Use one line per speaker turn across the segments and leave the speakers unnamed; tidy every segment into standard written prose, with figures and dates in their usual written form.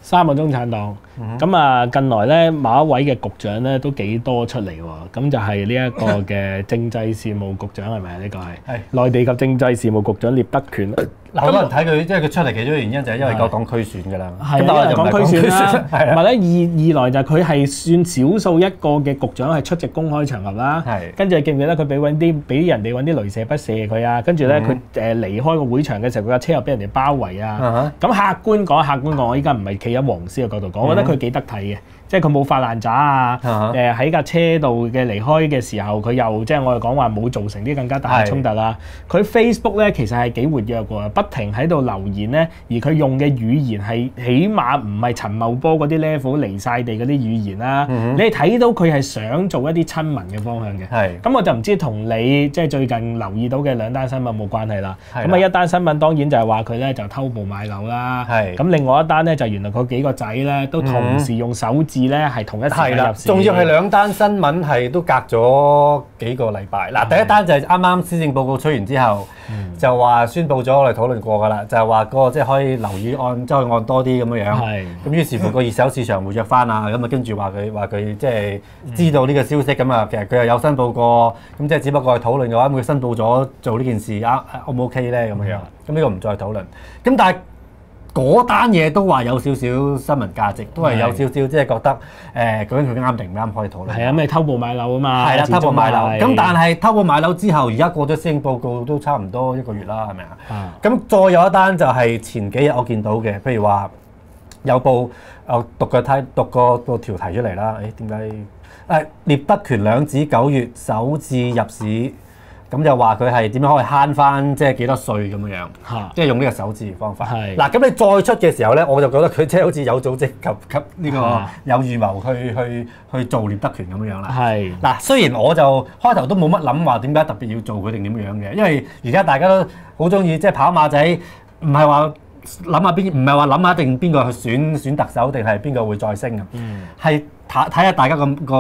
3個中產黨。咁啊，近來咧某一位嘅局長咧都幾多出嚟喎。咁就係呢一個嘅政制事務局長係咪啊？呢個係內地及政制事務局長聶德權。
好多人睇佢，即係佢出嚟其中一個原因就係因為講區選㗎啦。
係啊，講區選啦。同埋咧二來就係佢係算少數一個嘅局長係出席公開場合啦。跟住記唔記得佢俾人哋揾啲雷射筆射佢啊？跟住咧佢離開個會場嘅時候，佢架車又俾人哋包圍啊。咁客觀講，我依家唔係企喺黃絲嘅角度講，我覺得佢幾得體嘅。即係佢冇發爛渣啊！喺架車度嘅離開嘅時候，佢又即係我哋講話冇造成啲更加大嘅衝突啦。佢 Facebook 咧其實係幾活躍喎，不停喺度留言咧，而佢用嘅語言係起碼唔係陳茂波嗰啲 level 離晒地嗰啲語言啦。你睇到佢係想做一啲親民嘅方向嘅。咁我就唔知同你即係最近留意到嘅兩單新聞冇關係啦。咁啊一單新聞當然就係話佢咧就偷步買樓啦。咁另外一單咧就原來佢幾個仔咧都同時用手指咧係同一時間入市，
仲要係兩單新聞係都隔咗幾個禮拜。嗱，第一單就係啱啱施政報告出完之後，就話宣佈咗我哋討論過㗎啦，就係話嗰個即係可以樓宇按周按多啲咁樣樣。咁於是乎個二手市場活躍翻啊，咁啊跟住話佢即係知道呢個消息咁啊，其實佢又有申報過，咁即係只不過係討論嘅話，咁佢申報咗做呢件事O 唔 OK 咧咁樣樣。咁呢個唔再討論。咁但係嗰單嘢都話有少少新聞價值，都係有少少即係覺得究竟佢啱定唔啱可以討論。
係啊，咩偷步買樓啊嘛。
係啦，偷步買樓。咁但係偷步買樓之後，而家過咗施政報告都差唔多1個月啦，係咪啊？咁再有一單就係前幾日我見到嘅，譬如話有報讀個條題出嚟啦。點解聶德權兩子9月首次入市？咁就話佢係點樣可以慳翻即係幾多稅咁樣樣，即係用呢個手指方法。嗱，咁你再出嘅時候咧，我就覺得佢即係好似有組織及呢個有預謀去做聶德權咁樣樣啦。嗱，雖然我就開頭都冇乜諗話點解特別要做佢定點樣嘅，因為而家大家都好中意即係跑馬仔，唔係話諗下邊，唔係話諗下定邊個去選特首定係邊個會再升啊？係睇下大家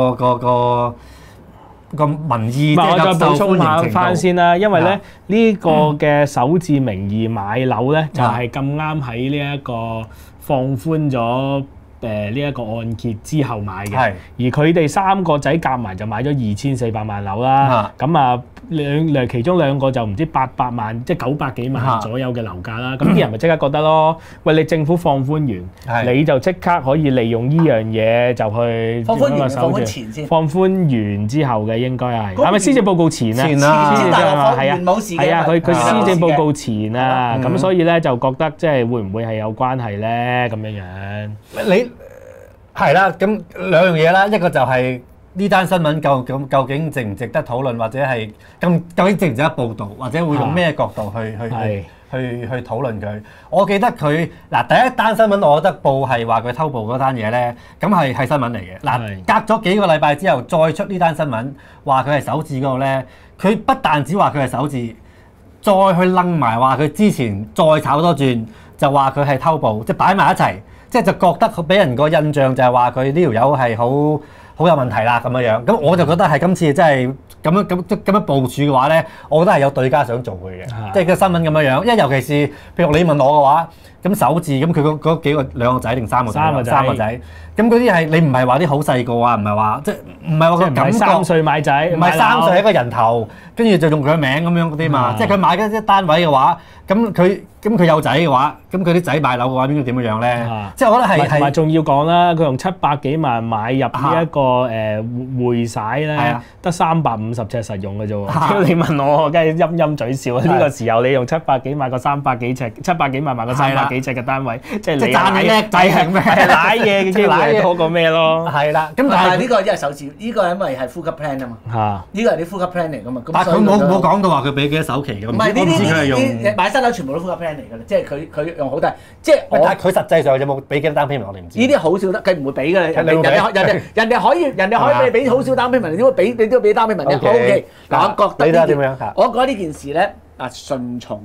個民意，
我再補充下翻先啦，因為咧呢個嘅首置名義買樓咧，就係咁啱喺呢一個放寬咗呢一個按揭之後買嘅，而佢哋3個仔夾埋就買咗2400萬樓啦。咁啊其中2個就唔知800萬，即係900幾萬左右嘅樓價啦。咁啲人咪即刻覺得咯，喂，你政府放寬完，你就即刻可以利用呢樣嘢就去
放寬前先，
放寬完之後嘅應該係咪施政報告前啊？
前啊，係啊，冇事嘅。
係啊，佢施政報告前啊，咁所以咧就覺得即係會唔會係有關係咧咁樣樣？
你係啦，咁2樣嘢啦，一個就係呢單新聞究竟值唔值得討論，或者係究竟值唔值得報導，或者會用咩角度去討論佢？我記得佢嗱第一單新聞，我覺得報係話佢偷步嗰單嘢咧，咁係新聞嚟嘅。嗱，隔咗幾個禮拜之後再出呢單新聞，話佢係首置嗰個咧，佢不但止話佢係首置，再去掕埋話佢之前再炒多轉，就話佢係偷步，即係擺埋一齊。即係就覺得佢俾人個印象就係話佢呢條友係好有問題啦咁樣樣，咁我就覺得係今次真係咁樣部署嘅話咧，我覺得係有對家想做佢嘅，即係個新聞咁樣樣。因為尤其是譬如你問我嘅話，咁首置咁佢嗰幾個2個仔定3個仔？3個仔。咁嗰啲係你唔係話啲好細個啊，唔係話即係唔係話個感覺
3歲買仔，
唔係3歲一個人頭，跟住就用佢嘅名咁樣嗰啲嘛。即係佢買緊啲單位嘅話，咁佢有仔嘅話，咁佢啲仔買樓嘅話，應該點樣咧？即係我覺得係
同埋仲要講啦，佢用700幾萬買入呢一個匯璽咧，得350尺實用嘅啫喎。你問我，梗係陰陰嘴笑。呢個時候你用700幾萬個300幾尺，700幾萬買個300幾尺嘅單位，即係你
賺你叻仔係咩？
係賴嘢嘅機會多過咩咯？
係啦，咁
但係呢個因為首置，呢個因為係呼吸 plan 啊嘛。呢個係啲呼吸 plan 嚟㗎嘛。
但係佢冇講到話佢俾幾多首期㗎。
唔係呢啲買新樓全部都呼吸 plan 嚟㗎啦，即係佢用好大，即係
但係佢實際上有冇俾幾多單 payment 我哋唔知。
呢啲好少得，佢唔會俾㗎。人哋可以俾你俾好少單 payment，你點會俾你都要俾單 payment 啫。OK，嗱我覺得我覺得呢件事咧順從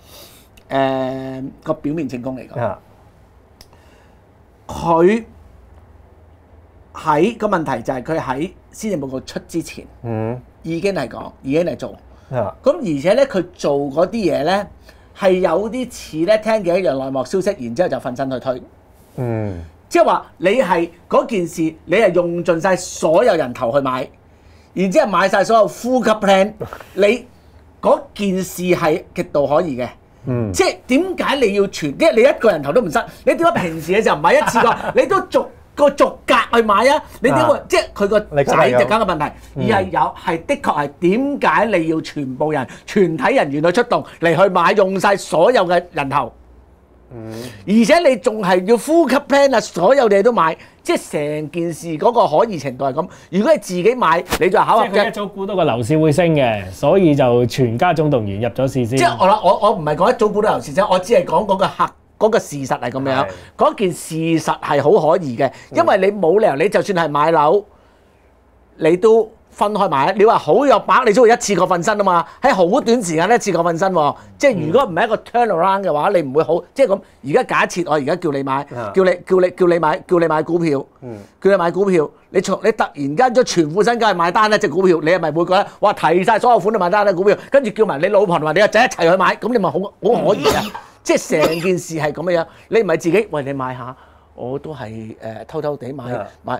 個表面證供嚟講，佢喺個問題就係佢喺施政報告出之前，已經係講，已經係做。咁而且咧，佢做嗰啲嘢咧係有啲似咧聽嘅一樣內幕消息，然之後就瞓身去推。 即係話你係嗰件事，你係用盡晒所有人頭去買，然之後買晒所有呼吸 plan， 你嗰件事係極度可疑嘅。即係點解你要全？即係你一個人頭都唔塞，你點解平時嘅時候唔係一次過，你都逐格去買啊？你點會？即係佢個仔就梗嘅問題，而係係的確係點解你要全部人、全體人員去出動嚟去買，用晒所有嘅人頭？而且你仲係要呼吸 plan 啊，所有嘢都買，即係成件事嗰個可疑程度係咁。如果你自己買，你就考核嘅。
即係佢一早估到個樓市會升嘅，所以就全家總動員入咗市先。
即係我唔係講一早估到樓市啫，我只係講嗰個事實係咁樣。嗰件事實係好可疑嘅，因為你冇理由你就算係買樓，你都分開買。你話好有把握，你都會一次過瞓身啊嘛。喺好短時間一次過瞓身喎。即係如果唔係一個 turnaround 嘅話，你唔會好。即係咁，而家假設我而家叫你買，叫你買股票，叫你買股票，你突然間將全副身家去買單一隻股票，你係咪會覺得哇提晒所有款去買單一股票，跟住叫埋你老婆同埋你個仔一齊去買，咁你咪好可疑啊！即係成件事係咁樣，你唔係自己喂你買下。我都係偷偷地買翻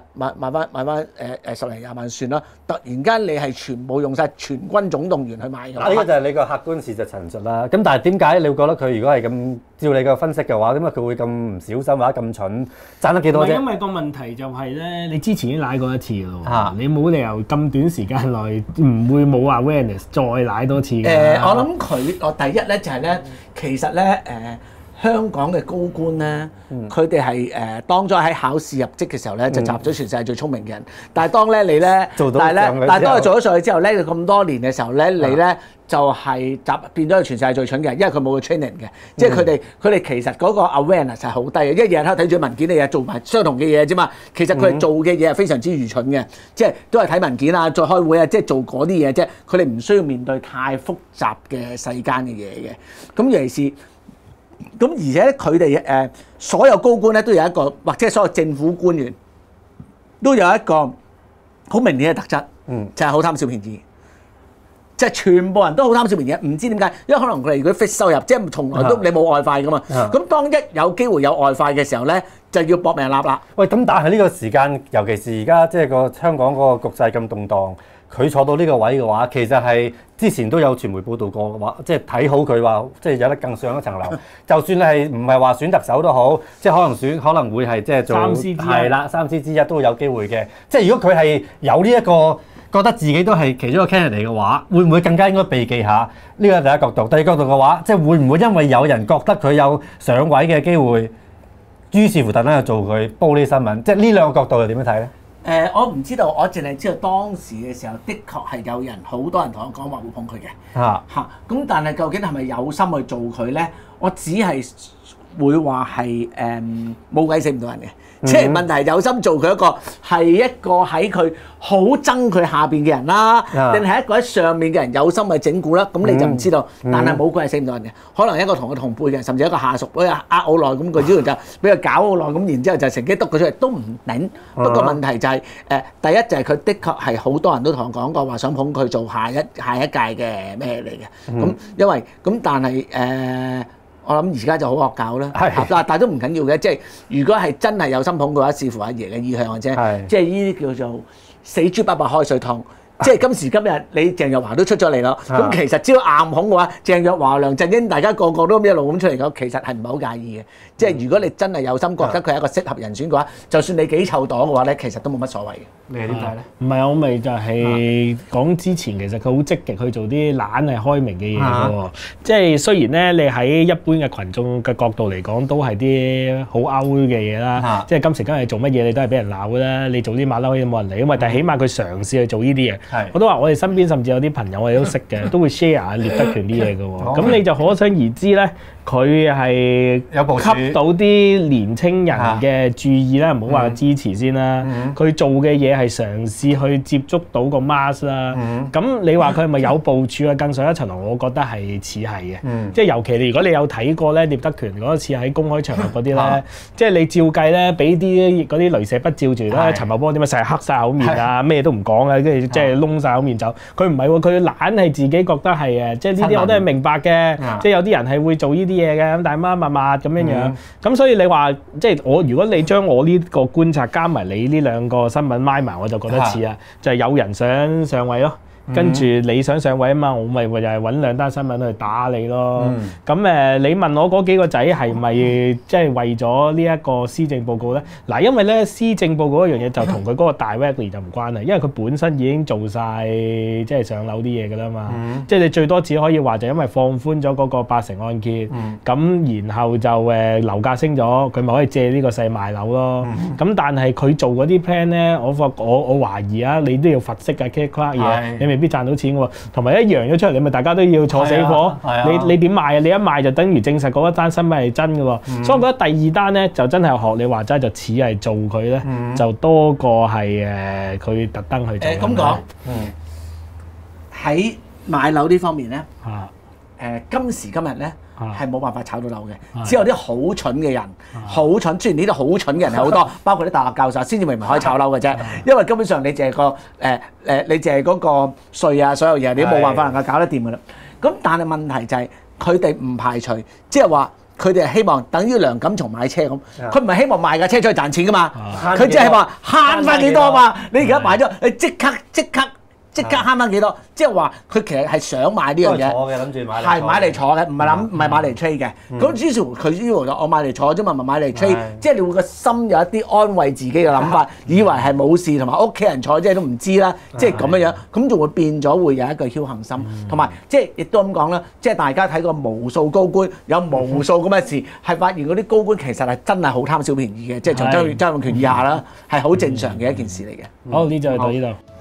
10零20萬算啦。突然間你係全部用晒全軍總動員去買嘅。
呢個就係你個客觀事實陳述啦。咁但係點解你會覺得佢如果係咁照你個分析嘅話，點解佢會咁唔小心或者咁蠢，賺得幾多啫？
因為個問題就係咧，你之前已經舐過一次咯。你冇理由咁短時間內唔會冇話 awareness 再舐多次嘅。
我諗我第一咧就係咧，其實咧香港嘅高官咧，佢哋係當咗喺考試入職嘅時候咧，就集咗全世界最聰明嘅人。但係當咧你咧，但係當佢做咗上去之後咧，咁多年嘅時候咧，你咧就係變咗係全世界最蠢嘅人，因為佢冇個 training 嘅。即係佢哋其實嗰個 awareness 係好低嘅，因為日日喺度睇住文件，你日做埋相同嘅嘢啫嘛。其實佢哋做嘅嘢係非常之愚蠢嘅，即係都係睇文件啊，再開會啊，即係做嗰啲嘢啫。佢哋唔需要面對太複雜嘅世間嘅嘢嘅。咁尤其是。咁而且佢哋所有高官咧都有一個，或者所有政府官員都有一個好明顯嘅特質，就係好貪小便宜，即係全部人都好貪小便宜，唔知點解，因為可能佢哋如果 fix 收入，即係從來都你冇外快噶嘛，咁當一有機會有外快嘅時候咧，就要搏命立啦。
喂，咁但係呢個時間，尤其是而家即係個香港嗰個局勢咁動盪。佢坐到呢個位嘅話，其實係之前都有傳媒報道過嘅話，即係睇好佢話，即係有得更上一層樓。就算係唔係話選特首都好，即係可能會係即係做係啦，三司之一都有機會嘅。即係如果佢係有呢一個覺得自己都係其中一個 candidate 嘅話，會唔會更加應該避忌下？呢個第一角度。第二角度嘅話，即係會唔會因為有人覺得佢有上位嘅機會，於是乎特登去做佢煲呢啲新聞？即係呢兩個角度又點樣睇咧？
我唔知道，我淨係知道當時嘅時候，的確係有人，好多人同我講話會捧佢嘅。咁但係究竟係咪有心去做佢咧？我只係會話係冇鬼死唔到人嘅。即係問題係有心做佢係一個喺佢好憎佢下邊嘅人啦，定係一個喺上面嘅人有心去整蠱啦？咁你就唔知道。但係冇鬼死唔到人嘅，可能一個同佢同輩嘅，甚至一個下屬，俾佢呃好耐，咁佢之後就俾佢搞好耐，咁然之後就乘機督佢出嚟都唔頂。不過問題就係第一就係佢的確係好多人都同我講過話想捧佢做下一屆嘅咩嚟嘅。咁因為咁，但係我諗而家就好惡搞啦，但係都唔緊要嘅，即係如果係真係有心捧嘅話，視乎阿爺嘅意向嘅啫。即係呢啲叫做死豬不怕開水燙。即係今時今日，你鄭若驊都出咗嚟咯。咁其實只要硬捧嘅話，鄭若驊、梁振英大家個個都一路咁出嚟講，其實係唔係好介意嘅。即係如果你真係有心覺得佢係一個適合人選嘅話，就算你幾臭黨嘅話咧，其實都冇乜所謂嘅。
你係點睇咧？
唔係我咪就係講之前，其實佢好積極去做啲懶係開明嘅嘢喎。即係雖然咧，你喺一般嘅群眾嘅角度嚟講，都係啲好 out 嘅嘢啦。即係今時今日做乜嘢，你都係俾人鬧㗎啦。你做啲馬騮可以冇人理啊嘛。但係起碼佢嘗試去做呢啲嘢。我都話我哋身邊甚至有啲朋友我哋都識嘅，都會 share 聶德權啲嘢嘅喎。咁你就可想而知咧，佢係吸到啲年青人嘅注意啦，唔好話支持先啦。佢做嘅嘢係嘗試去接觸到個 mass 啦。咁你話佢係咪有部署啊？更上一層樓，我覺得係似係嘅。即係尤其如果你有睇過咧，聶德權嗰次喺公開場合嗰啲咧，即係你照計咧，俾啲嗰啲鐳射筆照住咧，陳茂波點解成日黑晒口面啊？咩都唔講啊，跟住即係窿晒口面走。佢唔係喎，佢懶係自己覺得係誒，即係呢啲我都係明白嘅。即係有啲人係會做呢啲嘢嘅，咁但係乜咁樣樣。咁所以你話即係如果你將我呢個觀察加埋你呢兩個新聞拉埋，我就覺得似啊，就係有人想上位咯。跟住你想上位啊嘛，我咪就係揾兩單新聞去打你咯。咁你問我嗰幾個仔係咪即係為咗呢一個施政報告咧？嗱，因為咧施政報告嗰樣嘢就同佢嗰個 directly 就唔關啦，因為佢本身已經做晒即係上樓啲嘢㗎啦嘛。即係你最多只可以話就因為放寬咗嗰個80按揭，咁然後就樓價升咗，佢咪可以借呢個勢賣樓咯。咁但係佢做嗰啲 plan 咧，我懷疑啊，你都要罰息㗎 ，click clack 嘢，你未必賺到錢喎，同埋一揚咗出嚟，你咪大家都要坐死火。你點賣啊？你一賣就等於證實嗰一單新聞係真嘅喎。所以我覺得第二單咧就真係學你話齋，就似係做佢咧，就多過係佢特登去做。
咁講，喺買樓呢方面咧，今時今日咧係冇辦法炒到樓嘅，只有啲好蠢嘅人，好蠢。雖然呢啲好蠢嘅人係好多，包括啲大學教授先至明可以炒樓嘅啫。因為根本上你淨係個你淨係嗰個稅啊，所有嘢你都冇辦法能夠搞得掂㗎啦。咁但係問題就係佢哋唔排除，即係話佢哋係希望等於梁錦松買車咁，佢唔係希望賣架車出去賺錢㗎嘛，佢只係話慳翻幾多嘛。你而家買咗，你即刻慳翻幾多？即係話佢其實係想買呢樣嘢，係買嚟坐嘅，唔係買嚟 trade 嘅。咁於是乎佢呢個我買嚟坐啫嘛，唔係買嚟 trade。即係你會個心有一啲安慰自己嘅諗法，以為係冇事，同埋屋企人坐即係都唔知啦，即係咁樣樣，咁就會變咗會有一個僥倖心，同埋即係亦都咁講啦，即係大家睇過無數高官，有無數咁嘅事，係發現嗰啲高官其實係真係好貪小便宜嘅，即係從曾蔭權以下啦，係好正常嘅一件事嚟嘅。
好，呢就到呢度。